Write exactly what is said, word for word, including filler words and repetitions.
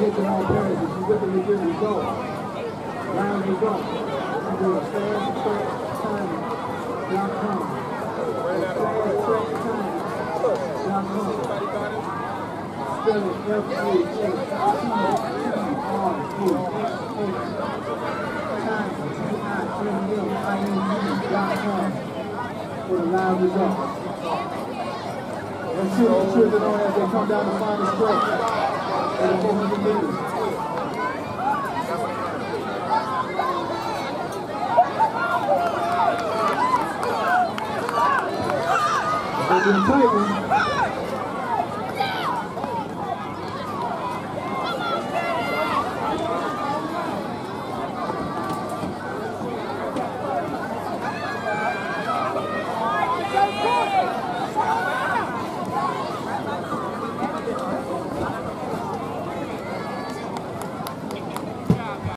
taking all parents. If you're looking to get results, round results, you do a fair track timing dot com. Fair track timing dot com. Spell it F A S T T R A X X dot com for the live results. Let's see what the children on as they come down the final stretch at the four hundred meters. It's been a tight one.